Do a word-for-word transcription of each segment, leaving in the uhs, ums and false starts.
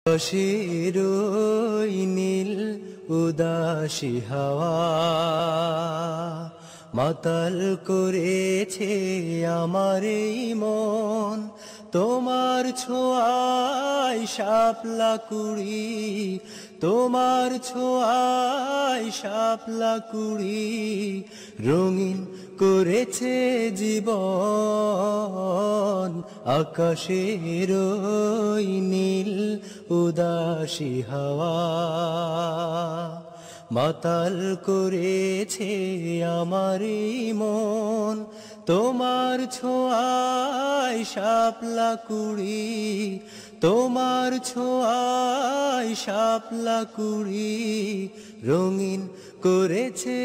আকাশের ওই নীল উদাসী হাওয়া মাতাল করেছে আমার এই মন। তোমার ছোঁয়ায় শাপলা কুড়ি, তোমার ছোঁয়ায় শাপলা কুড়ি রঙিন করেছে জীবন। আকাশের ওই নীল উদাসী হাওয়া মাতাল করেছে আমার এই মন। তোমার ছোঁয়ায় শাপলা কুড়ি, তোমার ছোঁয়ায় শাপলা কুড়ি রঙিন করেছে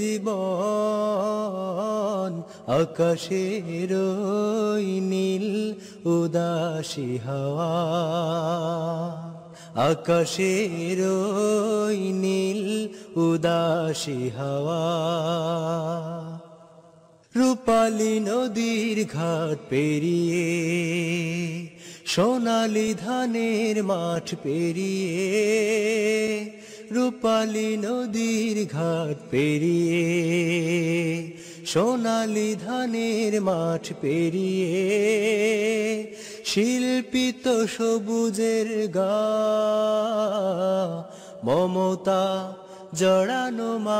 জীবন। আকাশের ওই নীল উদাসী হাওয়া, আকাশের ওই নীল উদাসী হাওয়া। রূপালী নদীর ঘাট পেরিয়ে, সোনালী ধানের মাঠ পেরিয়ে, রূপালী নদীর ঘাট পেরিয়ে, সোনালী ধানের মাঠ পেরিয়ে শিল্পিত সবুজের গা মমতা জড়ানো মা।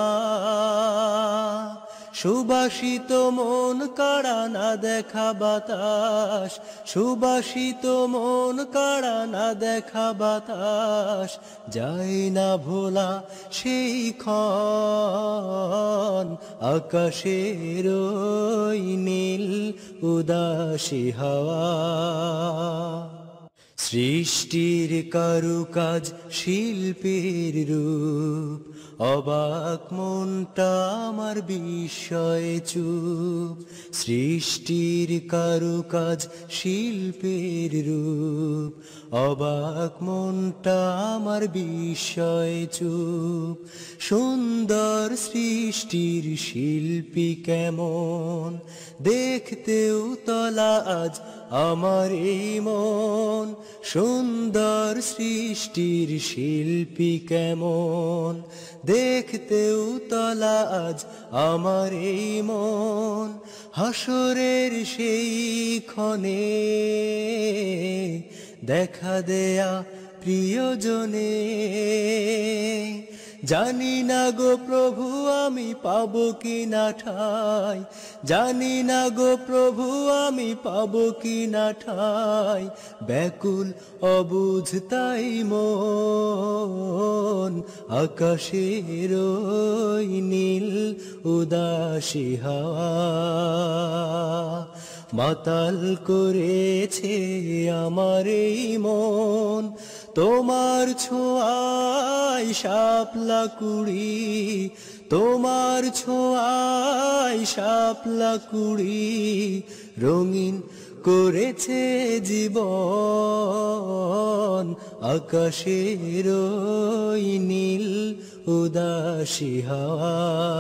সুবাসিত মন কাড়া না দেখা বাতাস, সুবাসিত মন কাড়া না দেখা বাতাস যায় না ভোলা সেই ক্ষণ। আকাশের ওই নীল উদাসী হাওয়া, সৃষ্টির কারুকাজ শিল্পের রূপ, অবাক মনটা আমার বিস্ময়ে চুপ। সৃষ্টির কারুকাজ শিল্পের রূপ, অবাক মনটা আমার বিস্ময়ে চুপ। সুন্দর সৃষ্টির শিল্পী কেমন, দেখতেও তলা আজ আমার এই মন। সুন্দর সৃষ্টির শিল্পী কেমন, দেখতেও তলা আজ আমার এই মন। হাসরের সেই ক্ষণে দেখা দেয়া প্রিয়জনে, জানি না গো প্রভু আমি পাবো কি না ঠাই, জানি না গো প্রভু আমি পাবো কি না ঠাই। ব্যাকুল অবুঝ তাই মন, আকাশের ওই নীল উদাসী হাওয়া মাতাল করেছে আমার এই মন। তোমার ছোঁয়ায় শাপলা কুড়ি, তোমার ছোঁয়ায় শাপলা কুড়ি রঙিন করেছে জীবন। আকাশের ওই নীল উদাসী হাওয়া,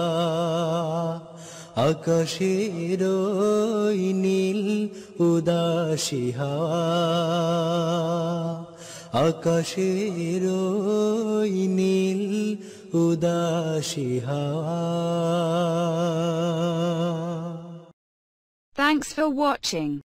আকাশের ওই নীল উদাসী হাওয়া, আকাশের ওই নীল উদাসী হাওয়া। Thanks for watching.